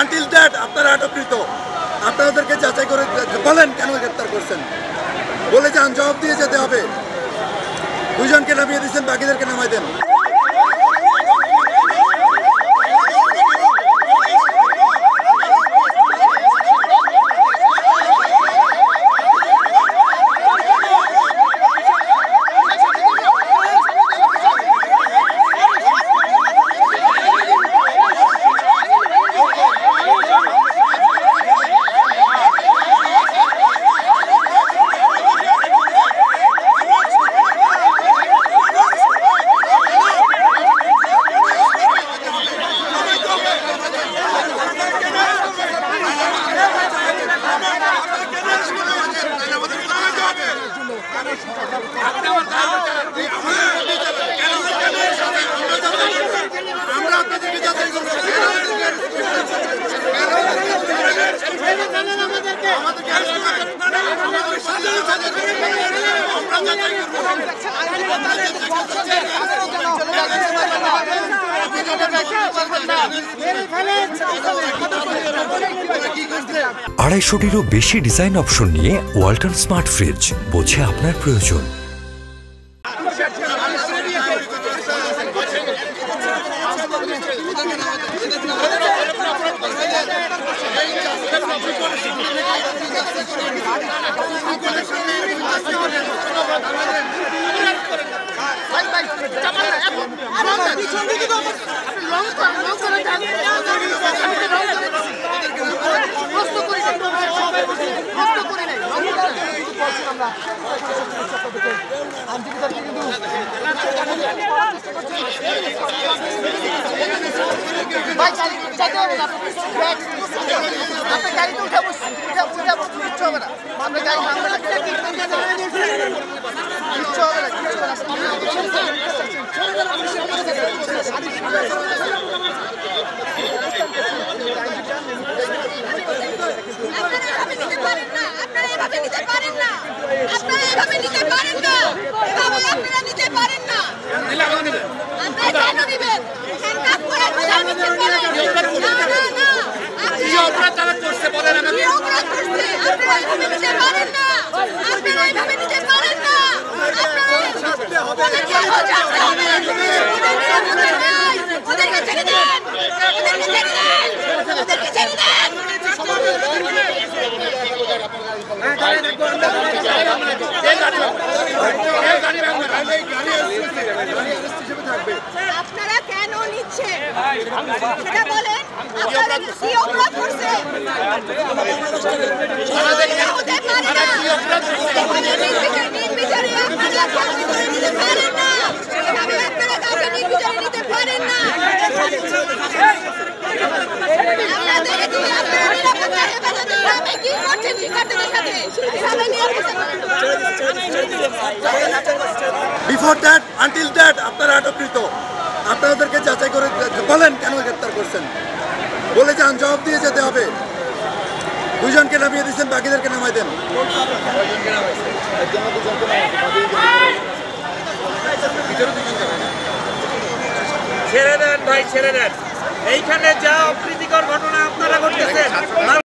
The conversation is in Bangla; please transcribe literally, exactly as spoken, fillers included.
আনটিল দ্যাট আপনারা আটককৃত, আপনাদেরকে যাচাই করে বলেন কেন গ্রেপ্তার করছেন, বলে যান, জবাব দিয়ে যেতে হবে। দুজনকে নামিয়ে দিচ্ছেন, বাকিদেরকে নামাই দেন। আড়াইশোটিরও বেশি ডিজাইন অপশন নিয়ে ওয়ালটন স্মার্ট ফ্রিজ, বোঝে আপনার প্রয়োজন। আপনারা কেন নিচ্ছেন সেটা বলেন। আপনারা কি অপরাধ করছেন? হতে পারে না, নির্বিচারে আপনারা কাউকে করে নিতে পারেন না, এভাবে আপনারা কাউকে নির্বিচারে নিতে পারেন না। আপনাদের কি আপনারা নিরাপত্তা হেফাজতে এভাবে কি করছেন শিক্ষার্থীদের সাথে? এভাবে নিরাপত্তা বিফোর দ্যাট, আনটিল দ্যাট আপনারা আটককৃত, আপনাদেরকে যাচাই করে বলেন কেন গ্রেপ্তার করছেন, বলে যান, জবাব দিয়ে যেতে হবে। দুজনকে নামিয়ে দিচ্ছেন, বাকিদেরকে নামাই দেন। ছেড়ে দেন ভাই, ছেড়ে দেন। এইখানে যা অপ্রীতিকর ঘটনা আপনারা ঘটতেছেন